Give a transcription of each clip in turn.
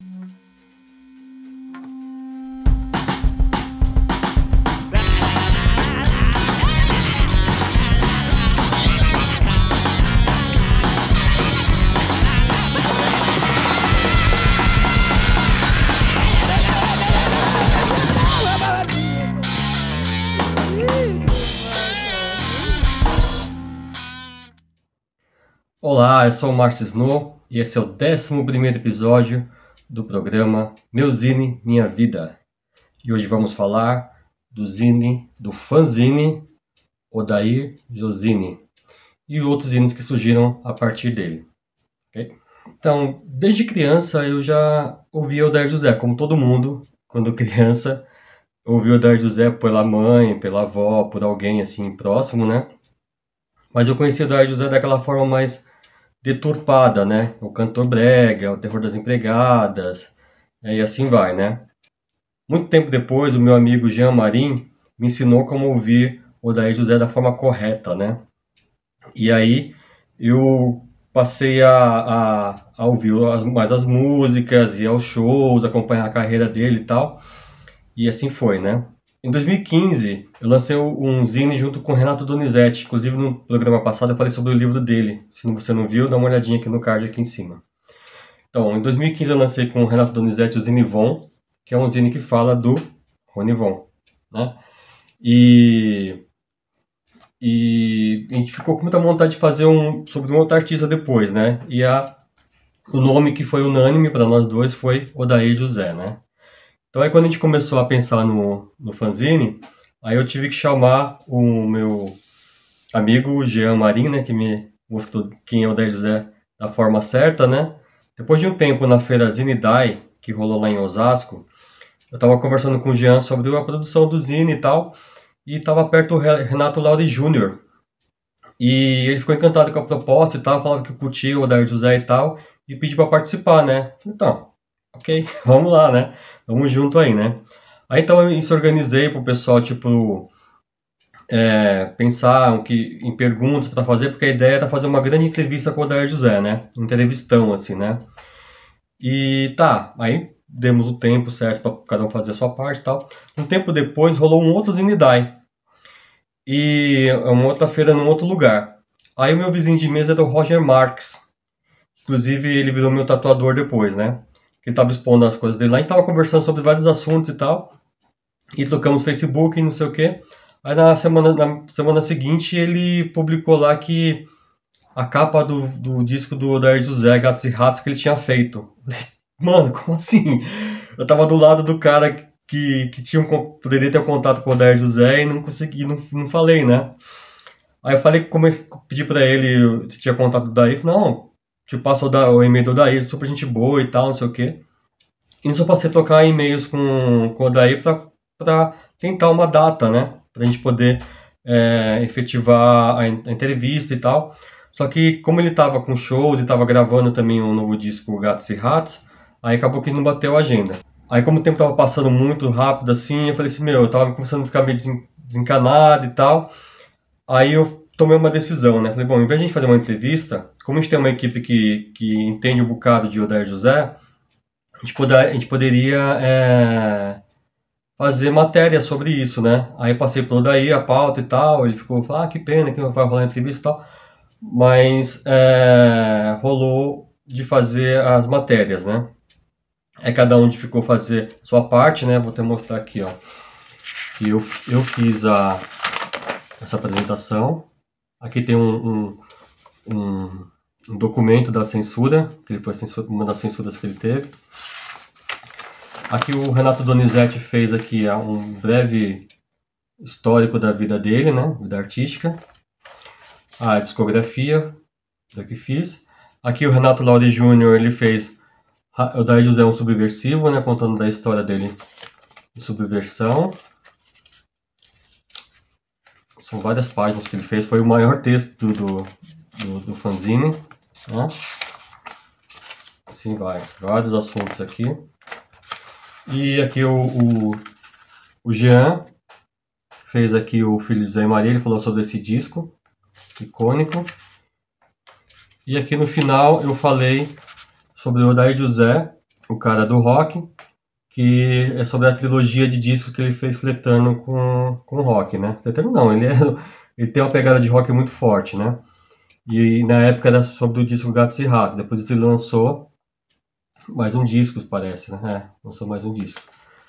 Olá, eu sou o Márcio Snow e esse é o 11º episódio do programa Meu Zine, Minha Vida. E hoje vamos falar do zine, do fanzine Odair Josine e outros zines que surgiram a partir dele. Okay? Então, desde criança eu já ouvia Odair José, como todo mundo, quando criança, ouvia Odair José pela mãe, pela avó, por alguém assim próximo, né? Mas eu conheci Odair José daquela forma mais deturpada, né? O cantor brega, o terror das empregadas, e assim vai, né? Muito tempo depois, o meu amigo Jean Marin me ensinou como ouvir Odair José da forma correta, né? E aí eu passei a ouvir mais as músicas, ir aos shows, acompanhar a carreira dele e tal, e assim foi, né? Em 2015, eu lancei um zine junto com o Renato Donizete. Inclusive, no programa passado, eu falei sobre o livro dele. Se você não viu, dá uma olhadinha aqui no card aqui em cima. Então, em 2015, eu lancei com o Renato Donizete o Zine Von, que é um zine que fala do Rony Von, né? E a gente ficou com muita vontade de fazer sobre um outro artista depois, né? E o nome que foi unânime para nós dois foi Odair José, né? Então aí quando a gente começou a pensar no fanzine, aí eu tive que chamar o meu amigo Jean Marin, né, que me mostrou quem é o Odair José da forma certa, né? Depois de um tempo na feira Zine Dai, que rolou lá em Osasco, eu estava conversando com o Jean sobre a produção do zine e tal, e estava perto o Renato Lauri Júnior. E ele ficou encantado com a proposta e tal, falava que curtia o Odair José e tal, e pediu para participar, né? Então, ok, vamos lá, né? Vamos junto aí, né? Aí então eu se organizei pro pessoal, tipo, pensar em perguntas para fazer, porque a ideia era fazer uma grande entrevista com o Odair José, né? Um entrevistão, assim, né? E tá, aí demos o tempo certo para cada um fazer a sua parte e tal. Um tempo depois rolou um outro Zinidai, e uma outra feira num outro lugar. Aí o meu vizinho de mesa era o Roger Marques. Inclusive ele virou meu tatuador depois, né? Ele tava expondo as coisas dele lá, a gente tava conversando sobre vários assuntos e tal, e trocamos Facebook e não sei o que. Aí na semana seguinte ele publicou lá que a capa do disco do Odair José, Gatos e Ratos, que ele tinha feito. Mano, como assim? Eu tava do lado do cara que poderia ter um contato com o Odair José e não consegui, não falei, né? Aí eu falei, pedi pra ele se tinha contato do Odair, não, te passo o e-mail do Odair, super gente boa e tal, não sei o que. E nisso eu passei a trocar e-mails com o Odair para tentar uma data, né? Pra gente poder efetivar a entrevista e tal. Só que como ele tava com shows e tava gravando também um novo disco, Gatos e Ratos, aí acabou que não bateu a agenda. Aí como o tempo tava passando muito rápido assim, eu falei assim, eu tava começando a ficar meio desencanado e tal. Aí eu tomei uma decisão, né? Falei, bom, em vez de a gente fazer uma entrevista, como a gente tem uma equipe que entende um bocado de Odair José, a gente poderia fazer matéria sobre isso, né? Aí passei por daí a pauta e tal, ele ficou, que pena que não vai rolar entrevista e tal, mas rolou de fazer as matérias, né? Aí cada um ficou fazer sua parte, né? Vou até mostrar aqui, ó, que eu fiz essa apresentação. Aqui tem um documento da censura, que ele foi uma das censuras que ele teve. Aqui o Renato Donizete fez aqui um breve histórico da vida dele, né? Vida artística. A discografia da que fiz. Aqui o Renato Lauri Júnior, ele fez Odair José um subversivo, né? Contando da história dele de subversão. São várias páginas que ele fez. Foi o maior texto do fanzine, né? Assim vai. Vários assuntos aqui. E aqui o Jean fez aqui o Filho de Zé Maria, ele falou sobre esse disco icônico. E aqui no final eu falei sobre o Odair José o cara do rock, que é sobre a trilogia de discos que ele fez fletando com rock, né? Fletando não, ele tem uma pegada de rock muito forte, né? E na época era sobre o disco Gatos e Ratos. Depois ele lançou mais um disco, parece, né? Lançou mais um disco.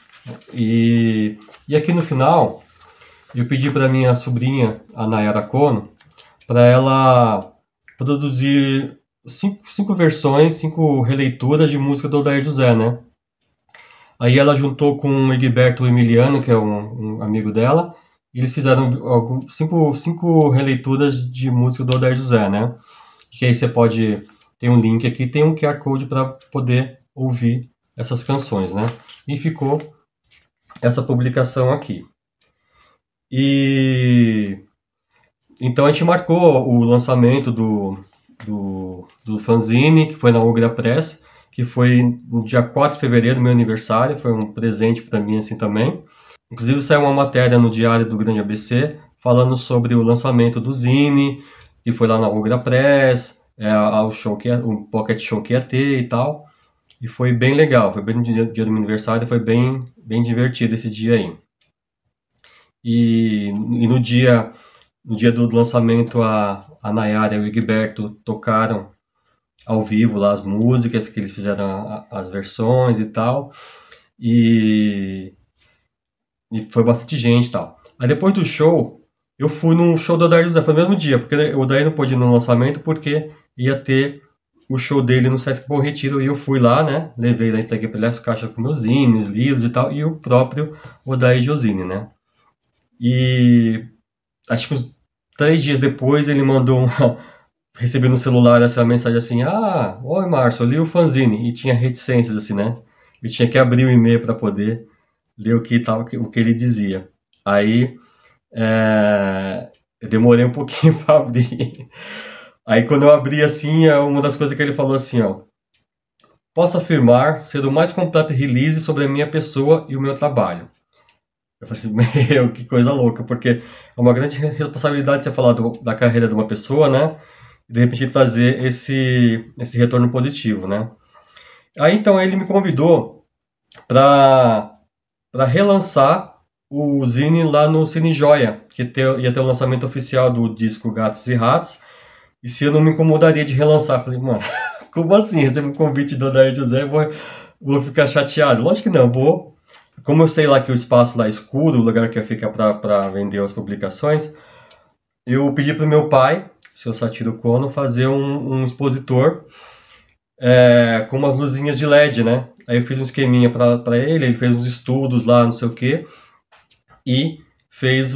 E aqui no final, eu pedi para minha sobrinha, a Nayara Kono, para ela produzir cinco versões, cinco releituras de música do Odair José, né? Aí ela juntou com o Egberto Emiliano, que é um amigo dela, e eles fizeram cinco releituras de música do Odair José, né? Que aí você pode... Tem um link aqui, tem um QR Code para poder ouvir essas canções, né? E ficou essa publicação aqui. E então a gente marcou o lançamento do fanzine, que foi na Ugra Press, que foi no dia 4 de fevereiro, meu aniversário, foi um presente para mim assim também. Inclusive saiu uma matéria no Diário do Grande ABC falando sobre o lançamento do zine, que foi lá na Ugra Press, o Pocket Show que ia ter e tal. E foi bem legal, foi bem no dia do meu aniversário, foi bem divertido esse dia aí. E no dia do lançamento, a Nayara e o Egberto tocaram ao vivo lá as músicas, que eles fizeram as versões e tal. E, e foi bastante gente e tal. Aí depois do show, eu fui num show do Odair José, foi no mesmo dia, porque o Odair não pôde ir no lançamento porque ia ter o show dele no Sesc Bom Retiro e eu fui lá, né? Levei lá, entreguei pra ele as caixas com meus zines, livros e tal, e o próprio Odair Josine, né? E acho que uns 3 dias depois ele mandou recebi no celular essa mensagem assim: Ah, oi Márcio, eu li o fanzine. E tinha reticências assim, né? Eu tinha que abrir o e-mail para poder ler o que ele dizia. Aí eu demorei um pouquinho para abrir. Aí quando eu abri assim, uma das coisas que ele falou assim, ó: Posso afirmar ser o mais completo release sobre a minha pessoa e o meu trabalho. Eu falei assim, meu, que coisa louca, porque é uma grande responsabilidade você falar da carreira de uma pessoa, né? E de repente trazer esse retorno positivo, né? Aí então ele me convidou para relançar o Zine lá no Cine Joia, que ia ter o lançamento oficial do disco Gatos e Ratos, e se eu não me incomodaria de relançar. Eu falei, mano, como assim? Receber um convite do Odair José, vou ficar chateado? Lógico que não, vou. Como eu sei lá que o espaço lá é escuro, o lugar que fica para vender as publicações, eu pedi para o meu pai, o seu Satiro Kono, fazer um expositor com umas luzinhas de LED, né? Aí eu fiz um esqueminha para ele fez uns estudos lá, não sei o quê, e fez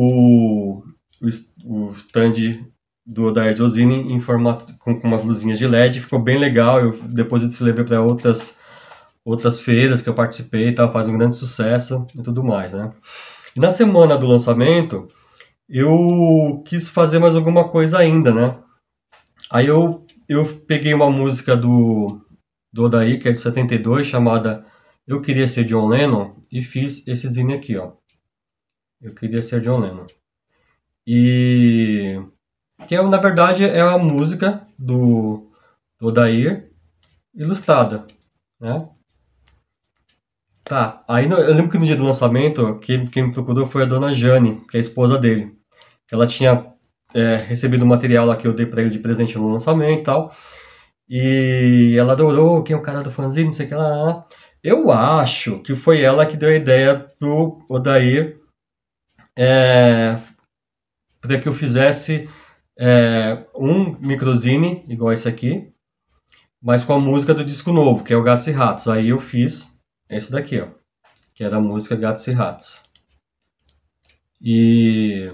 o stand do Odair Josine em formato com umas luzinhas de LED, ficou bem legal. Depois eu se levei para outras feiras que eu participei e tal, faz um grande sucesso e tudo mais, né? E na semana do lançamento, eu quis fazer mais alguma coisa ainda, né? Aí eu peguei uma música do Odair, que é de 72, chamada Eu Queria Ser John Lennon, e fiz esse zine aqui, ó. Eu Queria Ser John Lennon. E que na verdade é a música do Odair ilustrada, né? Tá, aí eu lembro que no dia do lançamento, quem me procurou foi a dona Jane, que é a esposa dele. Ela tinha recebido o material lá que eu dei pra ele de presente no lançamento e tal. E ela adorou, quem é o cara do fanzine, não sei o que lá. Eu acho que foi ela que deu a ideia pro Odair para que eu fizesse um microzine, igual esse aqui, mas com a música do disco novo, que é o Gatos e Ratos. Aí eu fiz esse daqui, ó, que era a música Gatos e Ratos. E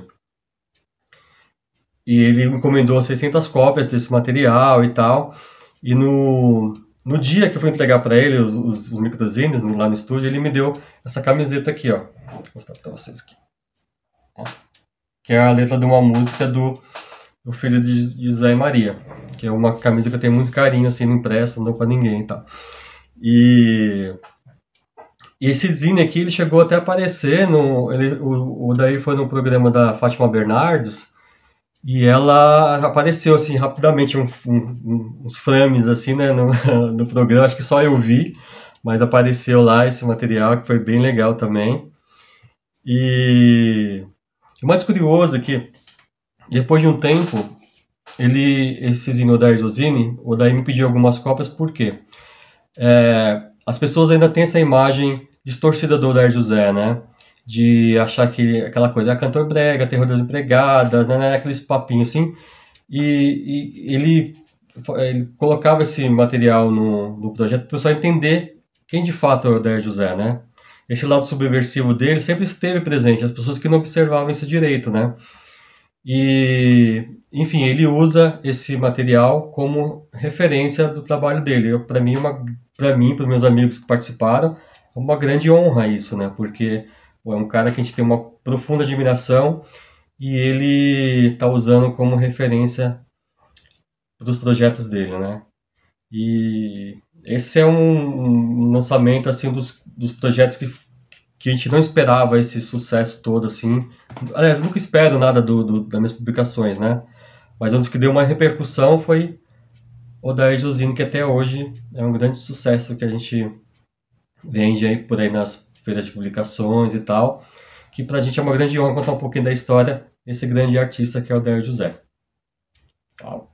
ele encomendou 600 cópias desse material e tal. E no dia que eu fui entregar para ele os microzines lá no estúdio, ele me deu essa camiseta aqui, ó. Vou mostrar para vocês aqui. Ó. Que é a letra de uma música do filho de José e Maria. Que é uma camisa que eu tenho muito carinho, assim, não impressa, não dou para ninguém e tal. E esse zine aqui, ele chegou até a aparecer, o Daí foi no programa da Fátima Bernardes, E ela apareceu assim rapidamente, uns frames assim, né, no, no programa, acho que só eu vi, mas apareceu lá esse material que foi bem legal também. E o mais curioso é que depois de um tempo, esse Zine Odair Josini, o Odair me pediu algumas cópias, por quê? As pessoas ainda têm essa imagem distorcida do Odair José, né? De achar que aquela coisa, cantor brega, terror das empregadas, né? Aqueles papinhos assim. E ele colocava esse material no projeto para o pessoal entender quem de fato é o Odair José, né? Esse lado subversivo dele sempre esteve presente, as pessoas que não observavam isso direito, né? E, enfim, ele usa esse material como referência do trabalho dele. Para mim, para os meus amigos que participaram, é uma grande honra isso, né? Porque é um cara que a gente tem uma profunda admiração e ele está usando como referência para os projetos dele, né? E esse é um lançamento assim dos projetos que a gente não esperava esse sucesso todo assim. Aliás, eu nunca espero nada das minhas publicações, né? Mas um dos que deu uma repercussão foi o da Josine, que até hoje é um grande sucesso que a gente vende aí por aí nas feiras de publicações e tal. Que pra gente é uma grande honra contar um pouquinho da história desse grande artista que é o Odair José. Tá.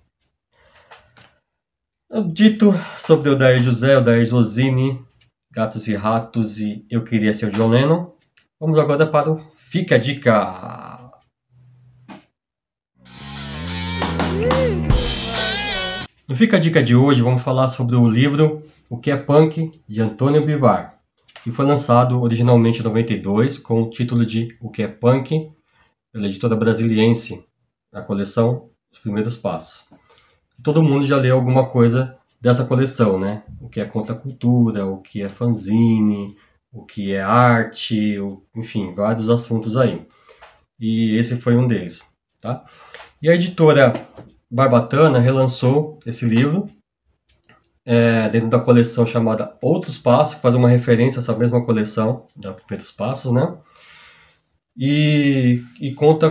Dito sobre o Odair José, o Odair Josine, Gatos e Ratos e Eu Queria Ser o John Lennon, vamos agora para o Fica a Dica! No Fica a Dica de hoje, vamos falar sobre o livro O que é Punk, de Antônio Bivar, que foi lançado originalmente em 92 com o título de O que é Punk, pela editora brasiliense, a coleção Os Primeiros Passos. Todo mundo já leu alguma coisa dessa coleção, né? O que é contracultura, o que é fanzine, o que é arte, enfim, vários assuntos aí. E esse foi um deles, tá? E a editora Barbatana relançou esse livro dentro da coleção chamada Outros Passos, que faz uma referência a essa mesma coleção da Primeiros Passos, né? E conta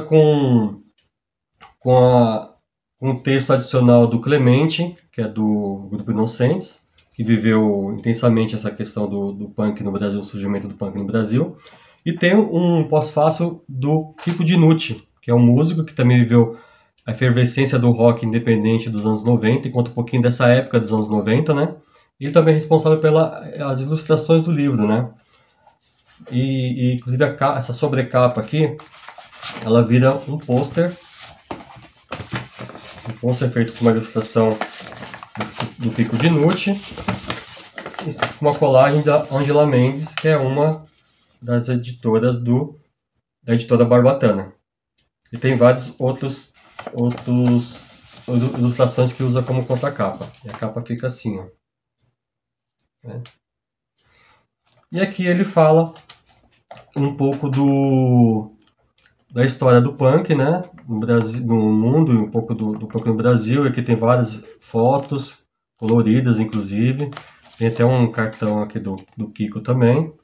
com um texto adicional do Clemente, que é do Grupo Inocentes, que viveu intensamente essa questão do punk no Brasil, o surgimento do punk no Brasil. E tem um pós-fácil do Kiko Dinucci, que é um músico que também viveu a efervescência do rock independente dos anos 90, e conta um pouquinho dessa época dos anos 90, né? Ele também é responsável pelas ilustrações do livro, né? Inclusive essa sobrecapa aqui, ela vira um pôster feito com uma ilustração do Kiko Dinucci, com uma colagem da Angela Mendes, que é uma das editoras da editora Barbatana. E tem vários outros ilustrações que usa como contracapa. E a capa fica assim, ó. Né? E aqui ele fala um pouco da história do punk, né? No Brasil, no mundo, um pouco do punk no Brasil. Aqui tem várias fotos coloridas, inclusive. Tem até um cartão aqui do Kiko também.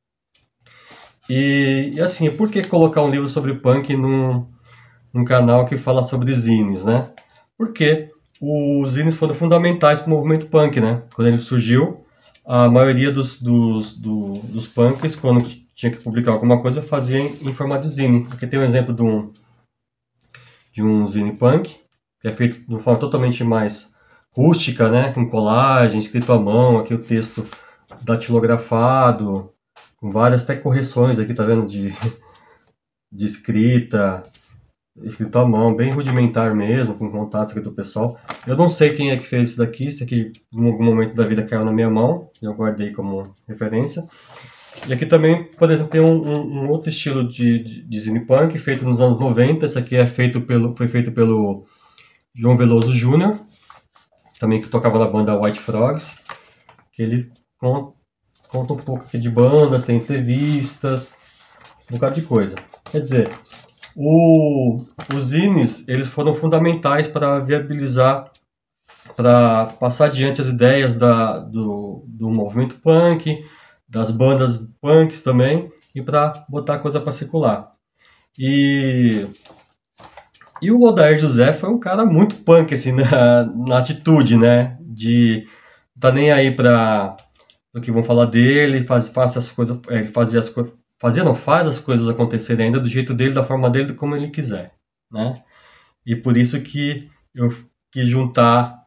E assim, por que colocar um livro sobre punk num canal que fala sobre zines, né? Porque os zines foram fundamentais para o movimento punk, né? Quando ele surgiu, a maioria dos punks, quando tinha que publicar alguma coisa, fazia em formato de zine. Aqui tem um exemplo de um zine punk, que é feito de uma forma totalmente mais rústica, né? Com colagem, escrito à mão, aqui o texto datilografado, com várias até correções aqui, tá vendo? De escrita à mão, bem rudimentar mesmo, com contatos aqui do pessoal. Eu não sei quem é que fez isso daqui, isso aqui em algum momento da vida caiu na minha mão, e eu guardei como referência. E aqui também, por exemplo, tem um outro estilo de zine punk, feito nos anos 90, esse aqui foi feito pelo João Veloso Jr., também que tocava na banda White Frogs, que ele conta um pouco aqui de bandas, tem entrevistas, um bocado de coisa. Quer dizer, os zines, eles foram fundamentais para viabilizar, para passar adiante as ideias do movimento punk, das bandas punks também, e para botar a coisa para circular. E E o Odair José foi um cara muito punk, assim, na atitude, né? De não tá nem aí para o que vão falar dele, faz as coisas, ele fazia as coisas, fazia não, faz as coisas acontecerem ainda do jeito dele, da forma dele, como ele quiser, né? E por isso que eu quis juntar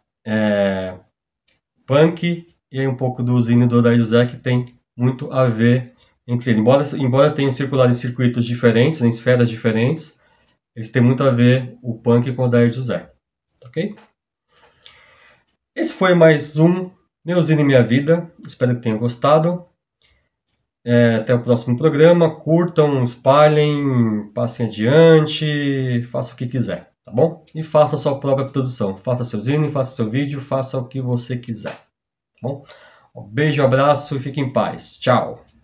punk e aí um pouco do Zine do Odair José, que tem muito a ver entre ele. Embora tenham circulado em circuitos diferentes, em esferas diferentes, eles têm muito a ver o punk com o Odair José, ok? Esse foi mais um Meu Zine Minha Vida. Espero que tenham gostado. Até o próximo programa. Curtam, espalhem, passem adiante, façam o que quiser, tá bom? E faça a sua própria produção. Faça seu zine, faça seu vídeo, faça o que você quiser, tá bom? Um beijo, abraço e fique em paz. Tchau!